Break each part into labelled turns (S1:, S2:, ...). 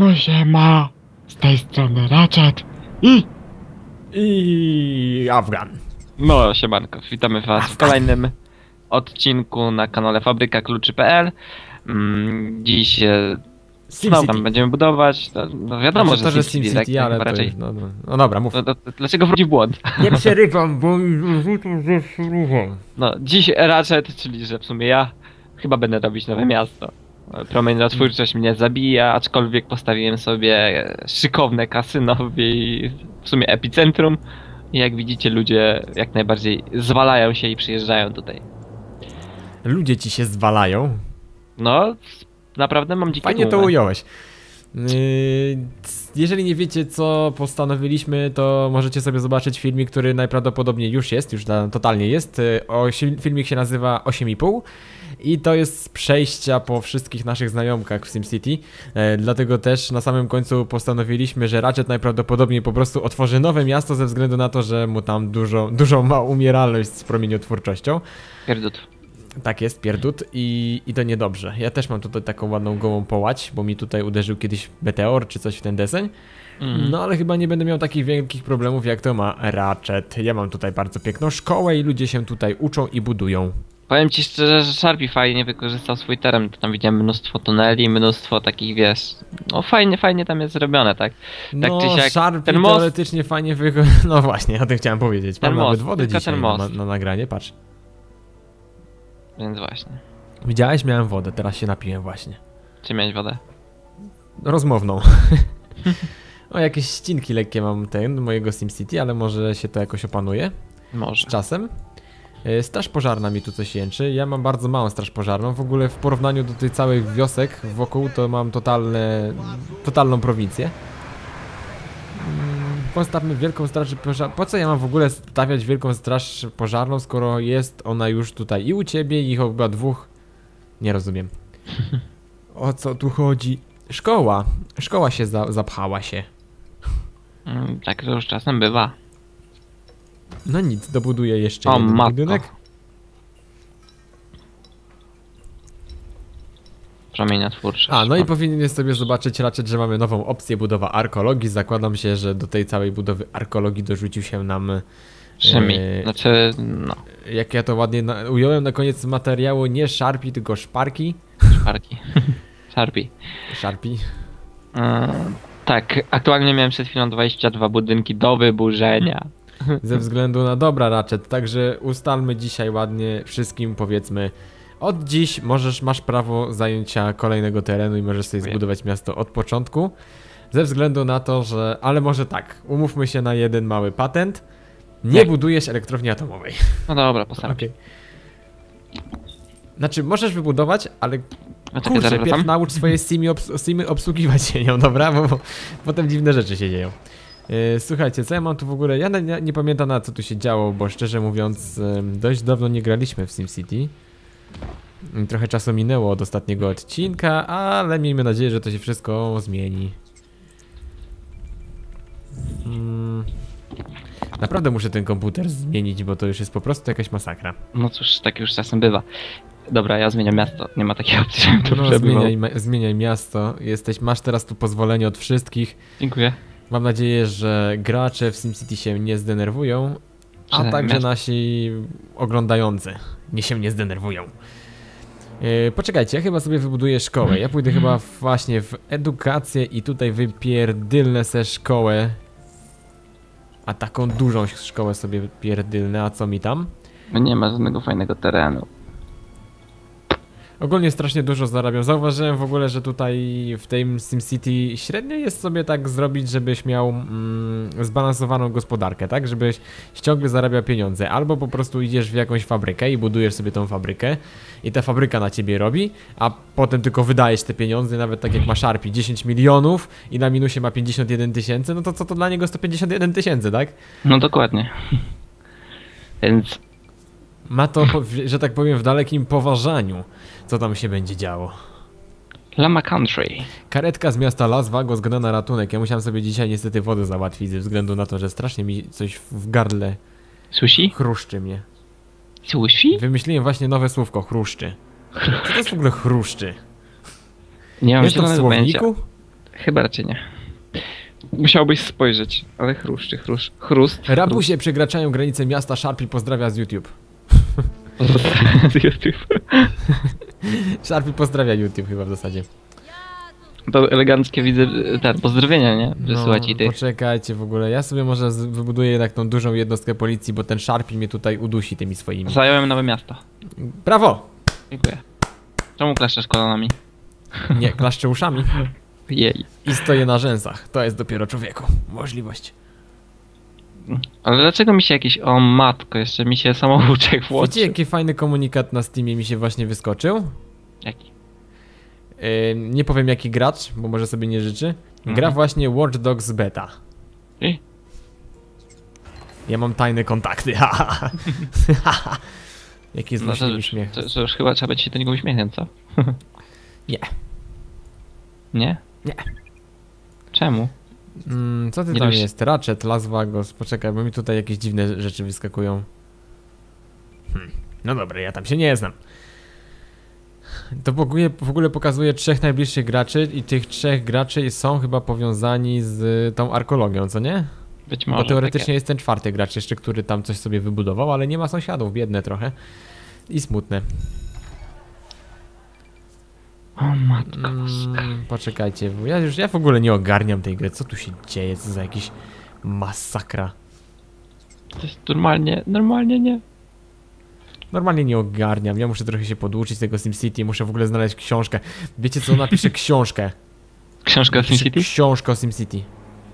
S1: No siema, z tej strony Ratchet
S2: i Afgan.
S3: No, siemanko, witamy was w kolejnym odcinku na kanale Fabrykakluczy.pl. Dziś znowu tam będziemy budować. No wiadomo,
S2: znaczy,
S3: że
S2: SimCity,
S3: tak,
S2: ale
S3: raczej.
S2: jest, no dobra, mów.
S3: Dlaczego wchodzi w błąd?
S2: Nie przerywam, bo
S3: No, dziś Ratchet, czyli że w sumie ja chyba będę robić nowe miasto. Promienna twórczość mnie zabija, aczkolwiek postawiłem sobie szykowne kasyno w sumie epicentrum. I jak widzicie, ludzie jak najbardziej zwalają się i przyjeżdżają tutaj.
S2: ludzie ci się zwalają.
S3: No, naprawdę mam dzikie
S2: Fajnie to
S3: tłumy.
S2: ująłeś. Jeżeli nie wiecie, co postanowiliśmy, to możecie sobie zobaczyć filmik, który najprawdopodobniej już totalnie jest. Filmik się nazywa 8,5 i to jest z przejścia po wszystkich naszych znajomkach w SimCity. Dlatego też na samym końcu postanowiliśmy, że Ratchet najprawdopodobniej po prostu otworzy nowe miasto ze względu na to, że mu tam dużo ma umieralność z promieniotwórczością.
S3: Pierdut.
S2: Tak jest, pierdut i to niedobrze. Ja też mam tutaj taką ładną gołą połać, bo mi tutaj uderzył kiedyś meteor czy coś w ten deseń. No ale chyba nie będę miał takich wielkich problemów jak to ma Ratchet. Ja mam tutaj bardzo piękną szkołę i ludzie się tutaj uczą i budują.
S3: Powiem ci szczerze, że Sharpie fajnie wykorzystał swój teren. Tam widziałem mnóstwo tuneli, mnóstwo takich, wiesz... No fajnie tam jest zrobione, tak? Tak
S2: No,
S3: czy siak,
S2: Sharpie
S3: ten most...
S2: teoretycznie fajnie No właśnie, o tym chciałem powiedzieć.
S3: Ten
S2: Mam
S3: most,
S2: nawet wodę
S3: tylko
S2: dzisiaj
S3: ten most.
S2: na nagranie, patrz.
S3: Więc właśnie.
S2: Widziałeś? Miałem wodę, teraz się napiłem właśnie.
S3: Czy miałeś wodę?
S2: Rozmowną. O, jakieś ścinki lekkie mam mojego SimCity, ale może się to jakoś opanuje
S3: Może.
S2: z czasem. Straż pożarna mi tu coś jęczy. Ja mam bardzo małą straż pożarną. W ogóle w porównaniu do tych całych wiosek wokół to mam totalną prowincję. Postawmy wielką straż pożarną. Po co ja mam w ogóle stawiać wielką straż pożarną, skoro jest ona już tutaj i u ciebie i chyba dwóch? Nie rozumiem. O co tu chodzi? Szkoła. Szkoła się zapchała się.
S3: Tak to już czasem bywa.
S2: No nic, dobuduję jeszcze
S3: O,
S2: jeden
S3: matko.
S2: budynek.
S3: Promienia twórczość.
S2: No i powinieneś sobie zobaczyć raczej, że mamy nową opcję budowa arkologii. Zakładam się, że do tej całej budowy arkologii dorzucił się nam...
S3: Szymi. Znaczy, no.
S2: Jak ja to ładnie ująłem na koniec materiału, nie Sharpie, tylko szparki.
S3: Szparki. Sharpie.
S2: Sharpie.
S3: Tak, aktualnie miałem przed chwilą 22 budynki do wyburzenia.
S2: Ze względu na dobra Ratchet, także ustalmy dzisiaj ładnie wszystkim, powiedzmy, od dziś masz prawo zajęcia kolejnego terenu i możesz sobie zbudować miasto od początku. Ze względu na to, że... Ale może tak, umówmy się na jeden mały patent. Nie budujesz elektrowni atomowej.
S3: No dobra, postaram się.
S2: Okay. Znaczy, możesz wybudować, ale
S3: No
S2: kurczę, pierw naucz swoje simy obsługiwać się nią, dobra? Bo potem dziwne rzeczy się dzieją. Słuchajcie, co ja mam tu w ogóle? Ja nie pamiętam, na co tu się działo, bo szczerze mówiąc dość dawno nie graliśmy w SimCity. Trochę czasu minęło od ostatniego odcinka, ale miejmy nadzieję, że to się wszystko zmieni. Naprawdę muszę ten komputer zmienić, bo to już jest po prostu jakaś masakra.
S3: No cóż, tak już czasem bywa. Dobra, ja zmieniam miasto. Nie ma takiej opcji, żebym tu przebywał.
S2: Zmieniaj miasto. Masz teraz tu pozwolenie od wszystkich.
S3: Dziękuję.
S2: Mam nadzieję, że gracze w SimCity się nie zdenerwują, a także nasi oglądający nie zdenerwują. Poczekajcie, ja chyba sobie wybuduję szkołę. Ja pójdę chyba właśnie w edukację i tutaj wypierdylnę se szkołę. A taką dużą szkołę sobie pierdylnę, a co mi tam?
S3: No nie ma żadnego fajnego terenu.
S2: Ogólnie strasznie dużo zarabiam. Zauważyłem w ogóle, że tutaj w tym SimCity średnio jest sobie tak zrobić, żebyś miał zbalansowaną gospodarkę, tak? Żebyś ciągle zarabiał pieniądze. Albo po prostu idziesz w jakąś fabrykę i budujesz sobie tą fabrykę i ta fabryka na ciebie robi, a potem tylko wydajesz te pieniądze, nawet tak jak ma Sharpie 10 milionów i na minusie ma 51 tysięcy, no to co to dla niego 151 tysięcy, tak?
S3: No dokładnie. Więc...
S2: Ma to, że tak powiem, w dalekim poważaniu, co tam się będzie działo.
S3: Lama Country.
S2: Karetka z miasta Las Vegas gna na ratunek. Ja musiałem sobie dzisiaj niestety wodę załatwić ze względu na to, że strasznie mi coś w gardle
S3: Sushi?
S2: chruszczy mnie.
S3: Sushi?
S2: Wymyśliłem właśnie nowe słówko, chruszczy. Co to jest w ogóle chruszczy?
S3: Nie mam
S2: Jest to w słowniku?
S3: Chyba raczej nie. Musiałbyś spojrzeć, ale chruszczy, chrust.
S2: Rabusie przekraczają granicę miasta, Sharpie pozdrawia z YouTube.
S3: Z YouTube.
S2: Sharpie pozdrawia YouTube chyba w zasadzie.
S3: To eleganckie widzę, pozdrowienia, nie? Wysyłać i tych.
S2: Poczekajcie w ogóle, ja sobie może wybuduję jednak tą dużą jednostkę policji, bo ten Sharpie mnie tutaj udusi tymi swoimi.
S3: Zająłem nowe miasto.
S2: Brawo!
S3: Dziękuję. Czemu klaszczesz kolanami?
S2: Nie, klaszczę uszami.
S3: Jej.
S2: I stoję na rzęsach. To jest dopiero człowieku możliwość.
S3: Ale dlaczego mi się jakiś... O matko, jeszcze mi się samouczek
S2: Wiecie
S3: włączył.
S2: jaki fajny komunikat na Steamie mi się właśnie wyskoczył?
S3: Jaki?
S2: Nie powiem jaki gracz, bo może sobie nie życzy. Gra właśnie Watch Dogs Beta.
S3: I?
S2: Ja mam tajne kontakty. Jaki jest właśnie uśmiech.
S3: To już chyba trzeba będzie się do niego uśmiechnąć, co?
S2: Nie.
S3: Nie?
S2: Nie.
S3: Czemu?
S2: Co ty
S3: Nie
S2: tam
S3: lubisz-
S2: jest? Ratchet, Las Vegas. Poczekaj, bo mi tutaj jakieś dziwne rzeczy wyskakują. No dobra, ja tam się nie znam. To w ogóle pokazuje 3 najbliższych graczy i tych 3 graczy są chyba powiązani z tą arkeologią, co nie?
S3: Być może.
S2: Bo teoretycznie jest ten 4 gracz jeszcze, który tam coś sobie wybudował, ale nie ma sąsiadów, biedne trochę. I smutne.
S3: O matko boska.
S2: Poczekajcie, bo ja w ogóle nie ogarniam tej gry. Co tu się dzieje? Co za jakiś masakra.
S3: To jest normalnie nie.
S2: Normalnie nie ogarniam. Ja muszę trochę się poduczyć tego SimCity. Muszę w ogóle znaleźć książkę. Wiecie co? Napiszę książkę.
S3: Książka o
S2: Napiszę
S3: SimCity?
S2: książkę o SimCity.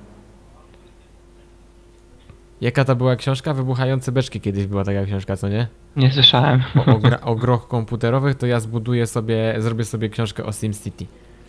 S2: Jaka to była książka? Wybuchające beczki kiedyś była taka książka, co nie?
S3: Nie słyszałem.
S2: O grach komputerowych, to ja zrobię sobie książkę o SimCity.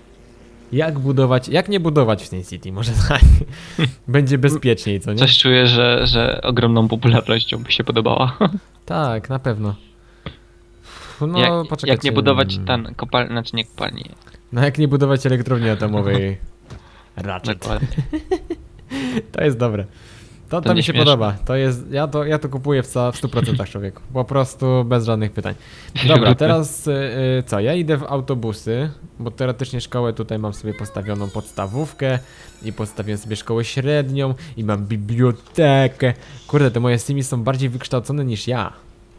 S2: Jak nie budować w SimCity, może tak. Będzie bezpieczniej, co nie?
S3: Coś czuję, że ogromną popularnością by się podobała.
S2: Tak, na pewno. No, poczekajcie.
S3: Jak nie budować ten kopalni, znaczy nie kopalni.
S2: No jak nie budować elektrowni atomowej. Ratchet.
S3: Dokładnie.
S2: To jest dobre. To
S3: nie
S2: mi się
S3: śmieszne.
S2: podoba. To jest, ja to kupuję w 100% człowieku. Po prostu bez żadnych pytań. Dobra, teraz co? Ja idę w autobusy, bo teoretycznie szkołę tutaj mam sobie postawioną podstawówkę i postawiłem sobie szkołę średnią i mam bibliotekę. Kurde, te moje simi są bardziej wykształcone niż ja.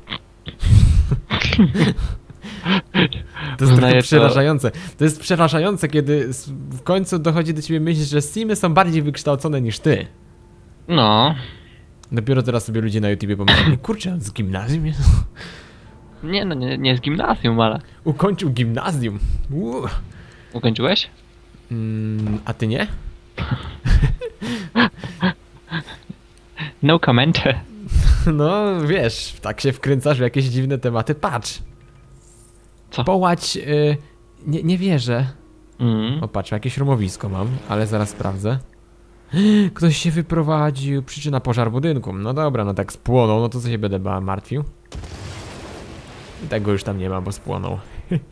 S2: To jest trochę przerażające. To jest przerażające, kiedy w końcu dochodzi do ciebie myśl, że simy są bardziej wykształcone niż ty.
S3: No.
S2: Dopiero teraz sobie ludzie na YouTubie pomyśleli, kurczę, on z gimnazjum jest?
S3: Nie no, nie z gimnazjum, ale...
S2: Ukończył gimnazjum.
S3: Ukończyłeś?
S2: A ty nie?
S3: No comment.
S2: No wiesz, tak się wkręcasz w jakieś dziwne tematy. Patrz!
S3: Co?
S2: Połać... nie wierzę.
S3: Mm.
S2: O patrz, jakieś rumowisko mam, ale zaraz sprawdzę. Ktoś się wyprowadził, przyczyna pożar budynku. No dobra, no tak spłonął, no to co się będę martwił? I tego już tam nie ma, bo spłonął.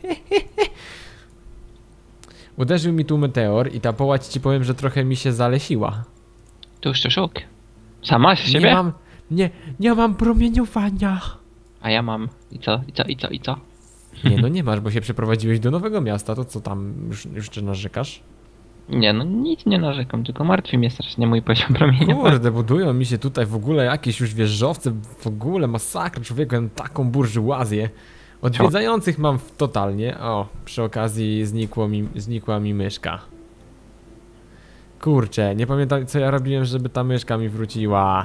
S2: Uderzył mi tu meteor i ta połać, ci powiem, że trochę mi się zalesiła.
S3: Tu jeszcze szuk. Sama z siebie?
S2: Nie mam promieniowania.
S3: A ja mam. I co?
S2: Nie, no nie masz, bo się przeprowadziłeś do nowego miasta, to co tam, już czy narzekasz?
S3: Nie no, nic nie narzekam, tylko martwi mnie strasznie mój poziom promienia.
S2: Kurde, budują mi się tutaj w ogóle jakieś już wieżowce, w ogóle masakra, człowieku, ja mam taką burżuazję. Odwiedzających mam totalnie. O, przy okazji znikła mi myszka. Kurczę, nie pamiętam co ja robiłem, żeby ta myszka mi wróciła.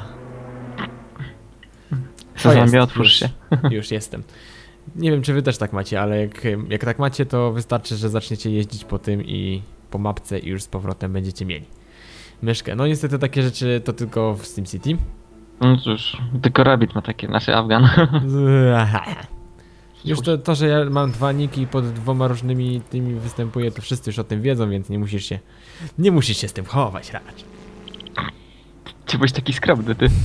S3: Zombie, otwórz się.
S2: Już jestem. Nie wiem, czy wy też tak macie, ale jak tak macie, to wystarczy, że zaczniecie jeździć po tym i po mapce i już z powrotem będziecie mieli myszkę. No niestety takie rzeczy to tylko w SimCity.
S3: No cóż, tylko Rabbit ma takie, nasze Afgan.
S2: Już to, że ja mam 2 niki pod 2 różnymi tymi występuję, to wszyscy już o tym wiedzą, więc nie musisz się z tym chować raczej.
S3: Czy byś taki skromny, ty?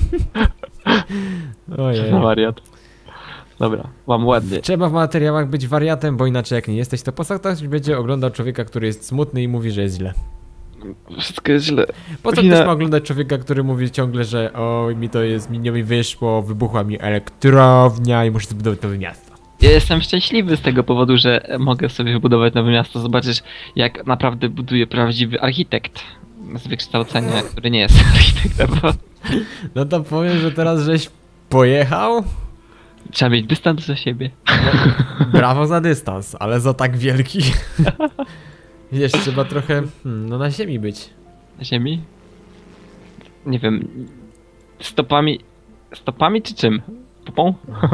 S2: Ojej.
S3: No wariat. Dobra, mam ładnie.
S2: Trzeba w materiałach być wariatem, bo inaczej jak nie jesteś, to po co ktoś będzie oglądał człowieka, który jest smutny i mówi, że jest źle.
S3: Wszystko jest źle.
S2: Po co ktoś ma oglądać człowieka, który mówi ciągle, że oj, mi wyszło, wybuchła mi elektrownia i muszę zbudować nowe miasto.
S3: Ja jestem szczęśliwy z tego powodu, że mogę sobie wybudować nowe miasto. Zobaczysz, jak naprawdę buduje prawdziwy architekt z wykształcenia, który nie jest architektem. Bo
S2: No to powiem, że teraz żeś pojechał?
S3: trzeba mieć dystans do siebie.
S2: Brawo za dystans, ale za tak wielki. Wiesz, trzeba trochę, no na ziemi być.
S3: Na ziemi? Nie wiem. Stopami. Stopami czy czym? Popą?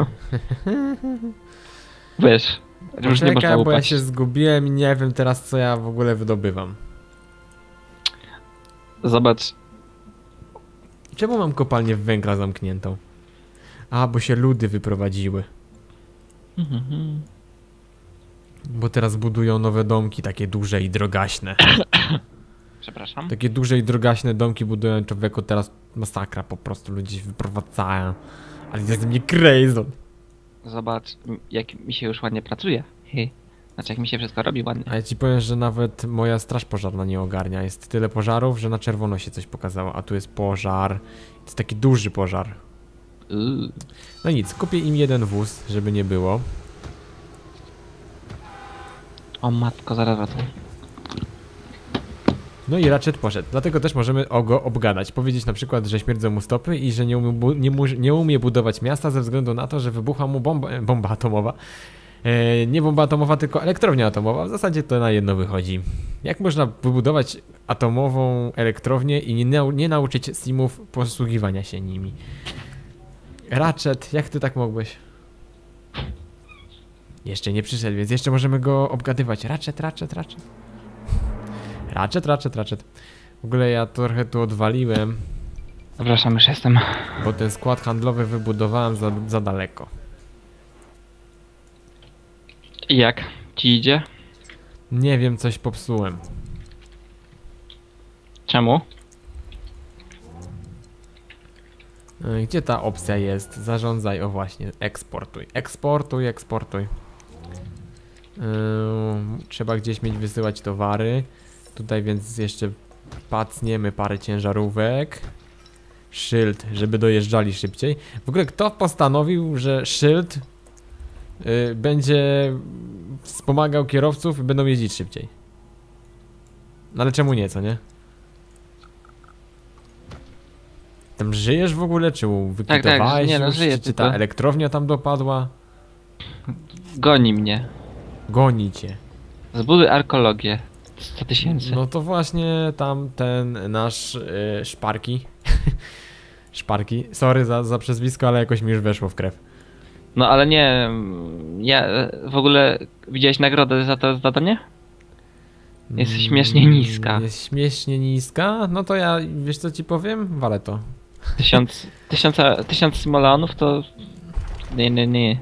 S3: Wiesz. Różnie można
S2: Poczekaj, bo ja
S3: upaść.
S2: się zgubiłem i nie wiem teraz, co ja w ogóle wydobywam.
S3: Zobacz.
S2: Czemu mam kopalnię węgla zamkniętą? A, bo się ludy wyprowadziły. Bo teraz budują nowe domki, takie duże i drogaśne.
S3: Przepraszam.
S2: Takie duże i drogaśne domki budują, człowieku, teraz masakra, po prostu ludzie się wyprowadzają. Ale jest ze mnie crazy.
S3: Zobacz, jak mi się już ładnie pracuje. Znaczy, jak mi się wszystko robi ładnie.
S2: A ja ci powiem, że nawet moja straż pożarna nie ogarnia. Jest tyle pożarów, że na czerwono się coś pokazało. A tu jest pożar. To jest taki duży pożar. No nic, kupię im jeden wóz, żeby nie było.
S3: O matko, zaraz wracam.
S2: No i Ratchet poszedł. Dlatego też możemy go obgadać. Powiedzieć na przykład, że śmierdzą mu stopy i że nie umie budować miasta ze względu na to, że wybucha mu bomba atomowa. Nie bomba atomowa, tylko elektrownia atomowa. W zasadzie to na jedno wychodzi. Jak można wybudować atomową elektrownię i nie nauczyć simów posługiwania się nimi? Ratchet, jak ty tak mogłeś? Jeszcze nie przyszedł, więc jeszcze możemy go obgadywać. Ratchet. W ogóle ja trochę tu odwaliłem,
S3: Przepraszam, już jestem.
S2: bo ten skład handlowy wybudowałem za daleko.
S3: I jak ci idzie?
S2: Nie wiem, coś popsułem.
S3: Czemu?
S2: Gdzie ta opcja jest? Zarządzaj, o właśnie, eksportuj. Eksportuj. Trzeba gdzieś mieć wysyłać towary. Tutaj więc jeszcze pacniemy parę ciężarówek. Szyld, żeby dojeżdżali szybciej. W ogóle kto postanowił, że szyld będzie wspomagał kierowców i będą jeździć szybciej? No ale czemu nie, co nie? Tam żyjesz w ogóle? Czy wykwitowałeś
S3: nie, no,
S2: już?
S3: żyję,
S2: Czy ta
S3: tylko-
S2: elektrownia tam dopadła?
S3: Goni mnie.
S2: Goni cię.
S3: Zbuduj arkeologię. 100 000.
S2: No to właśnie tam ten nasz Szparki. Szparki. Sorry za przezwisko, ale jakoś mi już weszło w krew.
S3: No ale nie. Ja w ogóle widziałeś nagrodę za to zadanie? Jest śmiesznie niska.
S2: Jest śmiesznie niska? No to ja, wiesz co ci powiem? Walę to.
S3: 1000 simoleonów to... Nie.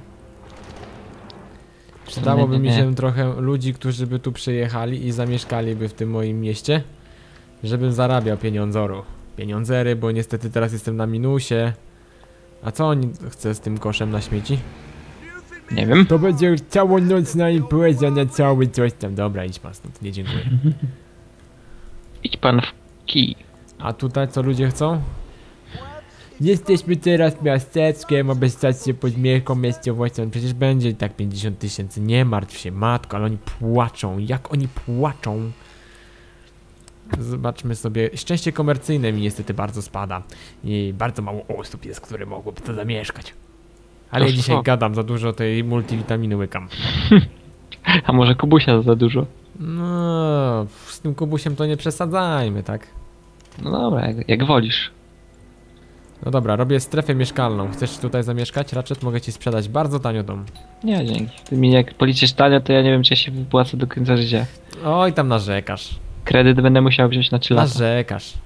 S2: Przydałoby mi
S3: Nie.
S2: się trochę ludzi, którzy by tu przyjechali i zamieszkaliby w tym moim mieście, żebym zarabiał pieniądzery, bo niestety teraz jestem na minusie. A co oni chce z tym koszem na śmieci?
S3: Nie wiem.
S2: To będzie całonocna impreza na cały coś tam. Dobra, idź pan stąd, nie dziękuję.
S3: Idź pan w kij.
S2: A tutaj co ludzie chcą? Jesteśmy teraz miasteczkiem, aby stać się podmiejską miejscowością. Przecież będzie i tak 50 000. Nie martw się, matko, ale oni płaczą. Jak oni płaczą? Zobaczmy sobie. Szczęście komercyjne mi niestety bardzo spada. I bardzo mało osób jest, które mogłyby to zamieszkać. Ale ja
S3: To
S2: dzisiaj
S3: co?
S2: gadam za dużo tej multivitaminy łykam.
S3: A może Kubusia za dużo?
S2: No, z tym Kubusiem to nie przesadzajmy, tak?
S3: No dobra, jak wolisz.
S2: No dobra, robię strefę mieszkalną. Chcesz tutaj zamieszkać? Ratchet, mogę ci sprzedać bardzo tanio dom.
S3: Nie, dzięki. Ty mi jak policzysz tanio, to ja nie wiem, czy ja się wypłacę do końca życia.
S2: Oj, tam narzekasz.
S3: Kredyt będę musiał wziąć na 3 lata.
S2: Narzekasz.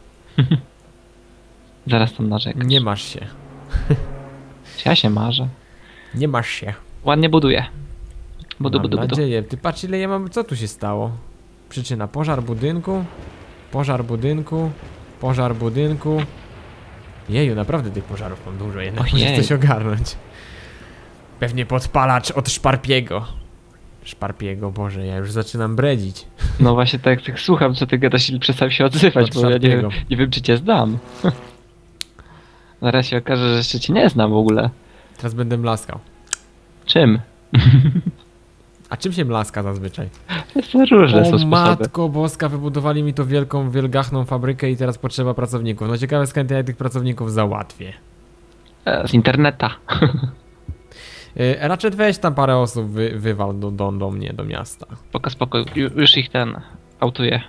S3: Zaraz tam narzekam.
S2: Nie masz się.
S3: Czy ja się marzę?
S2: Nie masz się.
S3: Ładnie buduję.
S2: Mam
S3: Budu.
S2: nadzieję. Ty patrz ile ja mam... Co tu się stało? Przyczyna. Pożar budynku. Pożar budynku. Pożar budynku. Jeju, naprawdę tych pożarów mam dużo. Jednak
S3: Ojej.
S2: muszę coś ogarnąć. Pewnie podpalacz od Szparpiego. Szparpiego, Boże, ja już zaczynam bredzić.
S3: No właśnie tak słucham, co ty gadasz i przestań się odzywać,
S2: Od
S3: bo ja
S2: Szarpiego.
S3: nie wiem, czy cię znam. Zaraz się okaże, że jeszcze cię nie znam w ogóle.
S2: Teraz będę mlaskał.
S3: Czym?
S2: A czym się mlaska zazwyczaj?
S3: To jest różne są
S2: O
S3: sposoby.
S2: matko boska, wybudowali mi to wielką, wielgachną fabrykę i teraz potrzeba pracowników. No ciekawe skąd ja tych pracowników załatwię.
S3: Z interneta.
S2: Raczej weź tam parę osób wywal do mnie, do miasta.
S3: Spoko. Już ich autuje.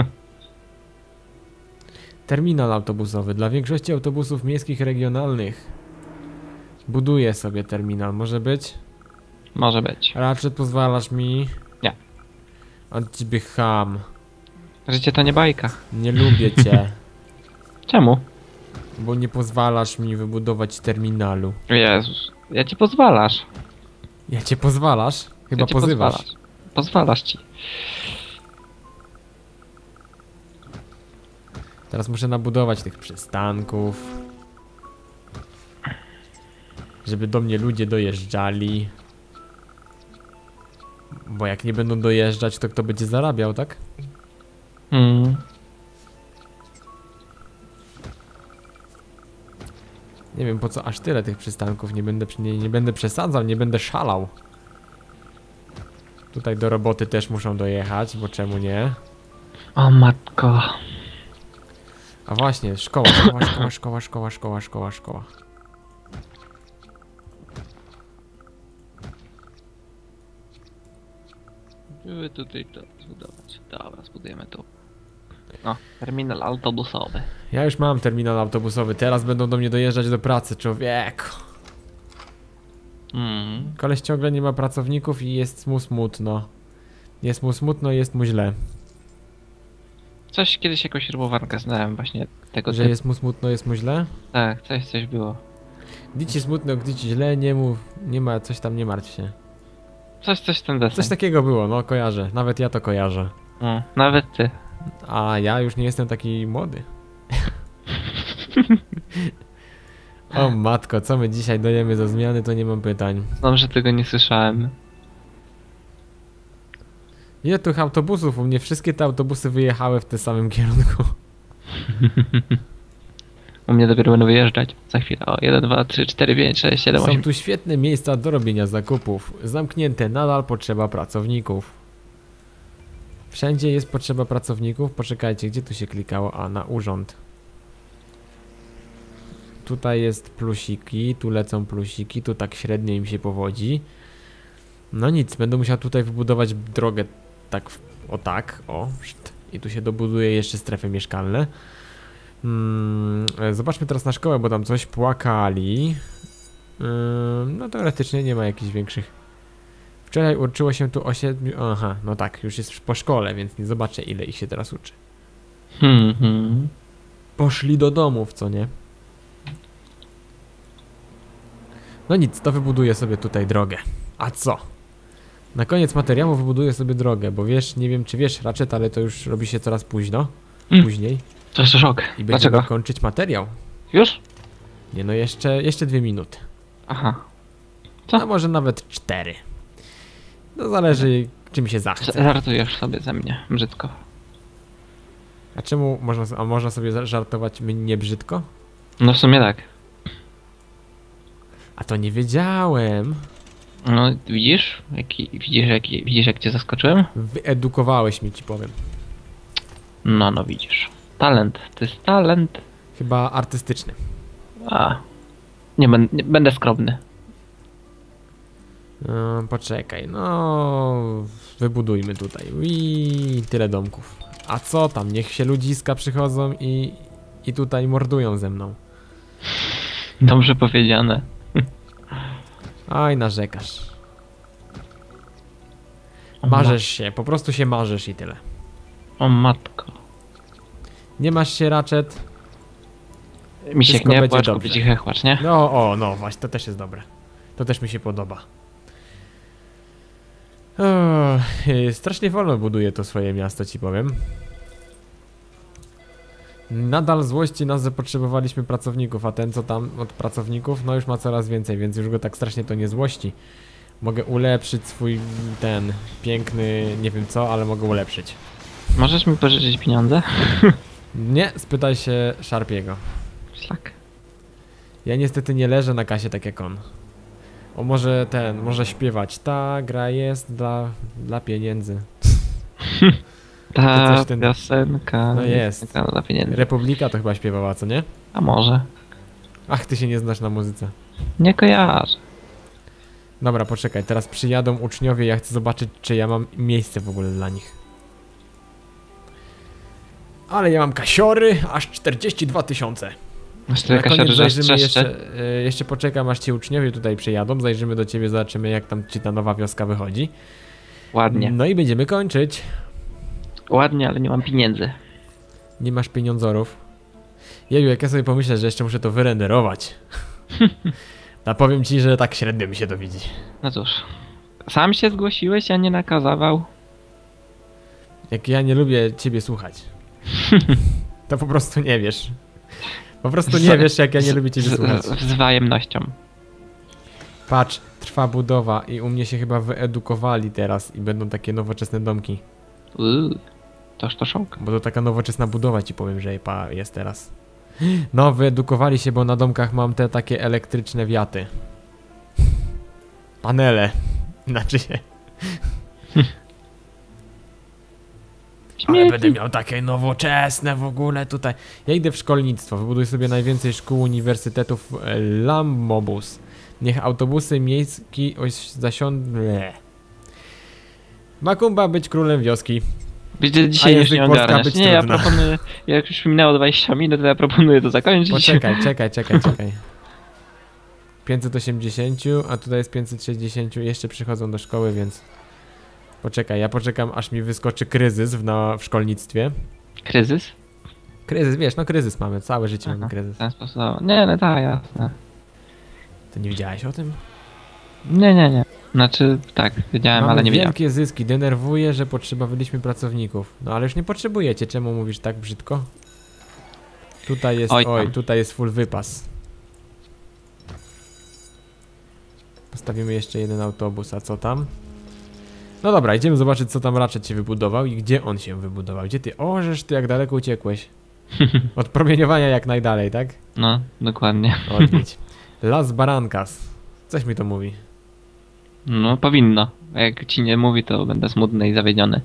S2: Terminal autobusowy dla większości autobusów miejskich regionalnych. Buduję sobie terminal, może być?
S3: Może być.
S2: Raczej pozwalasz mi?
S3: Nie.
S2: Od ciebie cham.
S3: Życie to nie bajka.
S2: Nie lubię cię,
S3: Czemu?
S2: bo nie pozwalasz mi wybudować terminalu.
S3: Jezus. Ja ci pozwalasz.
S2: Ja cię pozwalasz? Chyba
S3: Ja ci
S2: pozywasz.
S3: Pozwalasz ci.
S2: Teraz muszę nabudować tych przystanków. Żeby do mnie ludzie dojeżdżali. Bo jak nie będą dojeżdżać, to kto będzie zarabiał, tak? Nie wiem po co aż tyle tych przystanków. Nie będę przesadzał, nie będę szalał. Tutaj do roboty też muszą dojechać, bo czemu nie?
S3: O matko.
S2: A właśnie, szkoła.
S3: Były tutaj to zbudować. Dobra, zbudujemy tu. O, terminal autobusowy.
S2: Ja już mam terminal autobusowy, teraz będą do mnie dojeżdżać do pracy, człowieku. Koleś ciągle nie ma pracowników i jest mu smutno. Jest mu smutno i jest mu źle.
S3: Coś kiedyś jakąś rybowankę znałem właśnie tego
S2: Że
S3: typu.
S2: jest mu smutno, jest mu źle?
S3: Tak, coś było.
S2: Gdy ci smutno, gdy ci źle, nie mów, nie ma, coś tam, nie martw się.
S3: Coś ten deseń.
S2: Coś takiego było, no kojarzę, nawet ja to kojarzę.
S3: Nawet ty.
S2: A ja już nie jestem taki młody. O matko, co my dzisiaj dajemy za zmiany, to nie mam pytań.
S3: Znam, że tego nie słyszałem.
S2: Ile tych autobusów? U mnie wszystkie te autobusy wyjechały w tym samym kierunku.
S3: U mnie dopiero będą wyjeżdżać. Za chwilę. O, 1, 2, 3, 4, 5, 6, 7, 8.
S2: Są tu świetne miejsca do robienia zakupów. Zamknięte, nadal potrzeba pracowników. Wszędzie jest potrzeba pracowników. Poczekajcie, gdzie tu się klikało? A, na urząd. Tutaj jest plusiki, tu lecą plusiki, tu tak średnio im się powodzi. No nic, będę musiał tutaj wybudować drogę tak, o tak, o. I tu się dobuduje jeszcze strefy mieszkalne. Zobaczmy teraz na szkołę, bo tam coś płakali. No teoretycznie nie ma jakichś większych. Wczoraj uczyło się tu o 7... Aha, no tak, już jest po szkole, więc nie zobaczę ile ich się teraz uczy. Poszli do domów, co nie? No nic, to wybuduję sobie tutaj drogę. A co? Na koniec materiału wybuduję sobie drogę, bo wiesz, nie wiem czy wiesz, Ratchet, ale to już robi się coraz późno. Później.
S3: To jest szok.
S2: I będziemy
S3: Dlaczego?
S2: kończyć materiał.
S3: Już?
S2: Nie no, jeszcze 2 minuty.
S3: Aha. Co?
S2: A może nawet 4. No zależy czym się zachce.
S3: Żartujesz sobie ze mnie. Brzydko.
S2: A czemu można sobie żartować mnie brzydko?
S3: No w sumie tak.
S2: A to nie wiedziałem.
S3: No widzisz? Widzisz jak cię zaskoczyłem?
S2: Wyedukowałeś mnie, ci powiem.
S3: No widzisz. Talent. To jest talent.
S2: Chyba artystyczny.
S3: A. Nie będę skromny.
S2: Poczekaj, no wybudujmy tutaj. I tyle domków. A co tam? Niech się ludziska przychodzą i tutaj mordują ze mną.
S3: Dobrze powiedziane.
S2: Aj, narzekasz.
S3: O
S2: Marzesz się, po prostu się marzesz i tyle.
S3: O matko.
S2: Nie masz się, Ratchet?
S3: Misiek
S2: Wszystko
S3: nie
S2: będzie
S3: płacz,
S2: dobrze.
S3: kupi ci hechłacz, nie?
S2: No właśnie, to też jest dobre. To też mi się podoba. Strasznie wolno buduje to swoje miasto, ci powiem. Nadal złości nas, że potrzebowaliśmy pracowników, a ten co tam od pracowników, no już ma coraz więcej, więc już go tak strasznie to nie złości. Mogę ulepszyć swój ten piękny, nie wiem co, ale mogę ulepszyć.
S3: Możesz mi pożyczyć pieniądze?
S2: Nie, spytaj się Sharpiego.
S3: Szlak.
S2: Ja niestety nie leżę na kasie tak jak on. O, może śpiewać. Ta gra jest dla pieniędzy.
S3: Ta
S2: coś ten-
S3: piosenka...
S2: No jest.
S3: piosenka dla pieniędzy.
S2: Republika to chyba śpiewała, co nie?
S3: A może?
S2: Ach, ty się nie znasz na muzyce.
S3: Nie kojarzę.
S2: Dobra, poczekaj, teraz przyjadą uczniowie, ja chcę zobaczyć, czy ja mam miejsce w ogóle dla nich. Ale ja mam kasiory, aż 42 000.
S3: Masz
S2: Na
S3: tyle
S2: koniec
S3: kasiory, że
S2: zajrzymy
S3: jeszcze...
S2: jeszcze poczekam, aż ci uczniowie tutaj przyjadą, zajrzymy do ciebie, zobaczymy jak tam ci ta nowa wioska wychodzi.
S3: Ładnie.
S2: No i będziemy kończyć.
S3: Ładnie, ale nie mam pieniędzy.
S2: Nie masz pieniądzorów. Jeju, jak ja sobie pomyślę, że jeszcze muszę to wyrenderować. No powiem ci, że tak średnio mi się to widzi.
S3: No cóż. Sam się zgłosiłeś, a nie nakazywał.
S2: Jak ja nie lubię ciebie słuchać. To po prostu nie wiesz. Po prostu nie wiesz, jak ja nie lubię ciebie słuchać.
S3: Z wzajemnością.
S2: Patrz, trwa budowa i u mnie się chyba wyedukowali teraz i będą takie nowoczesne domki.
S3: Toż to szok.
S2: Bo to taka nowoczesna budowa, ci powiem, że jest teraz. No, wyedukowali się, bo na domkach mam te takie elektryczne wiaty. Panele. Znaczy się. Ale będę miał takie nowoczesne w ogóle tutaj. Ja idę w szkolnictwo, wybuduj sobie najwięcej szkół, uniwersytetów, Lambobus. Niech autobusy miejskie zasiądą... Makumba być królem wioski.
S3: Widzę, dzisiaj już
S2: język
S3: nie
S2: Polska
S3: ogarniasz.
S2: być
S3: Nie, ja
S2: trudno.
S3: proponuję, jak już minęło 20 minut, to ja proponuję to zakończyć.
S2: Poczekaj, czekaj. 580, a tutaj jest 560, jeszcze przychodzą do szkoły, więc... Poczekaj, ja poczekam, aż mi wyskoczy kryzys w szkolnictwie.
S3: Kryzys?
S2: Kryzys, wiesz, no kryzys mamy, całe życie mamy
S3: W
S2: kryzys.
S3: ten sposób. Nie, no tak, jasne.
S2: Ty nie wiedziałeś o tym?
S3: Nie. Znaczy, tak, wiedziałem,
S2: Mamy
S3: ale nie wiedziałem.
S2: wielkie zyski, denerwuje, że potrzebowaliśmy pracowników. No ale już nie potrzebujecie, czemu mówisz tak brzydko? Tutaj jest,
S3: Oj tam.
S2: tutaj jest full wypas. Postawimy jeszcze jeden autobus, a co tam? No dobra, idziemy zobaczyć, co tam Ratchet się wybudował i gdzie on się wybudował. Gdzie ty? O, żeż ty jak daleko uciekłeś. Od promieniowania jak najdalej, tak?
S3: No, dokładnie.
S2: Odwiedź. Las Barancas. Coś mi to mówi.
S3: No, powinno. A jak ci nie mówi, to będę smutny i zawiedziony.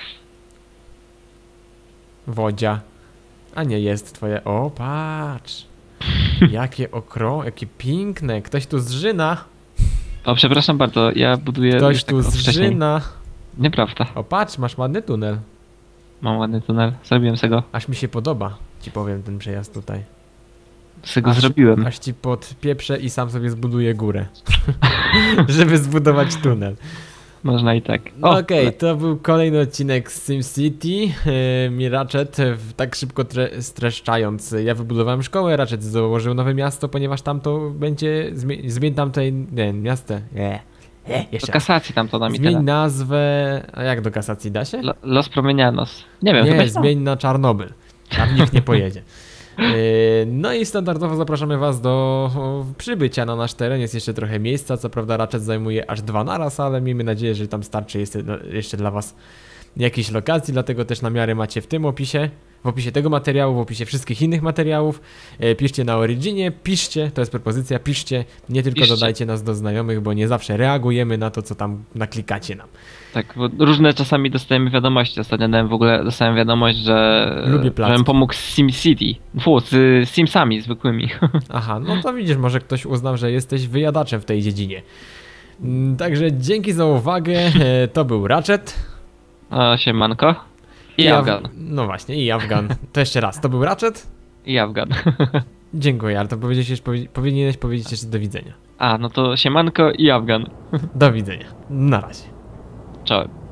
S2: Wodzia. A nie jest twoje... O, patrz. Jakie piękne. Ktoś tu zżyna.
S3: O, przepraszam bardzo, ja buduję
S2: Ktoś
S3: już
S2: tu
S3: tak wcześniej.
S2: zżyna.
S3: Nieprawda.
S2: O, patrz, masz ładny tunel.
S3: Mam ładny tunel. Zrobiłem se go.
S2: Aż mi się podoba, ci powiem, ten przejazd tutaj.
S3: Se go zrobiłem.
S2: Aż ci podpieprzę i sam sobie zbuduję górę. Żeby zbudować tunel.
S3: Można i tak.
S2: No okej, to był kolejny odcinek z SimCity. Mi Ratchet, tak szybko streszczając, ja wybudowałem szkołę, Ratchet założył nowe miasto, ponieważ tam to będzie, zmień tam tutaj, nie, miasto,
S3: Do
S2: jeszcze raz.
S3: kasacji tam to da mi
S2: Zmień
S3: tyle.
S2: nazwę, a jak do kasacji da się?
S3: Los Promienianos. Nie wiem, chyba
S2: Nie,
S3: się
S2: zmień na Czarnobyl, tam nikt nie pojedzie. No i standardowo zapraszamy was do przybycia na nasz teren, jest jeszcze trochę miejsca, co prawda Ratchet zajmuje aż 2 naraz, ale miejmy nadzieję, że tam starczy jeszcze dla was jakiejś lokacji, dlatego też namiary macie w tym opisie, w opisie tego materiału, w opisie wszystkich innych materiałów. Piszcie na Originie, piszcie, to jest propozycja, piszcie, nie tylko
S3: Piszcie.
S2: dodajcie nas do znajomych, bo nie zawsze reagujemy na to, co tam naklikacie nam.
S3: Tak, bo różne czasami dostajemy wiadomości. Ostatnio dostałem wiadomość, że
S2: Lubię placki.
S3: żebym pomógł z SimCity. Z Simsami zwykłymi.
S2: Aha, no to widzisz, może ktoś uznał, że jesteś wyjadaczem w tej dziedzinie. Także dzięki za uwagę, to był Ratchet.
S3: O, siemanko. I Afgan.
S2: No właśnie, i Afgan. To jeszcze raz, to był Ratchet?
S3: I Afgan.
S2: Dziękuję, ale to powinieneś powiedzieć jeszcze do widzenia.
S3: A, no to siemanko i Afgan.
S2: Do widzenia. Na razie.
S3: Czołem.